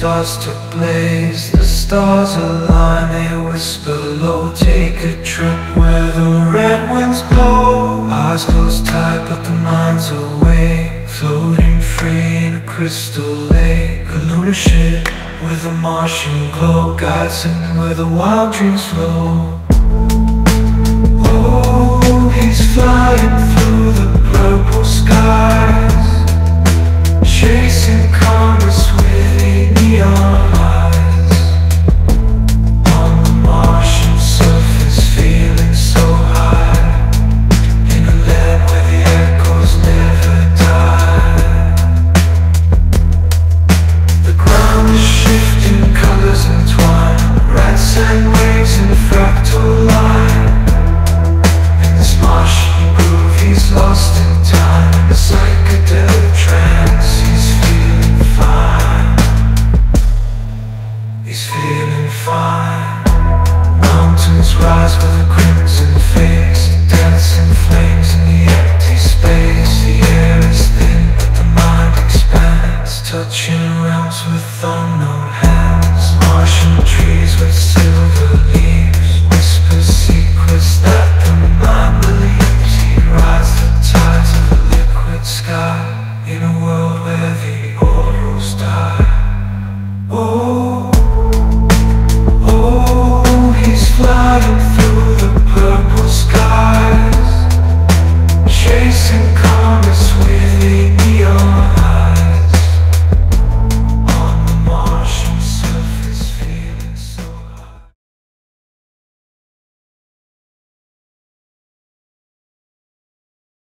starts to blaze. The stars align, they whisper low. Take a trip where the red winds blow. Eyes closed tight but the mind's awake, floating free in a crystal lake. A lunar ship with a Martian glow, guides him where the wild dreams flow. Oh, he's flying through the purple skies, chasing comets with neon eyes. On the Martian surface, feeling so high, in a land where the echoes never die. The ground is shifting, colors entwine, rats and waves in a fractal line. In this Martian groove, he's lost in time, in a psychedelic trance. He's feeling fine. He's feeling fine. Mountains rise with a crimson face, dancing flames